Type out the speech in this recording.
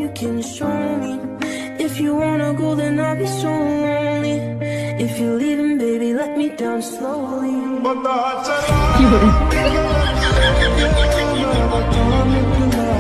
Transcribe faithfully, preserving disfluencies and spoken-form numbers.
you can show me. If you wanna go, then I'll be so lonely. If you're leaving, baby, let me down slowly.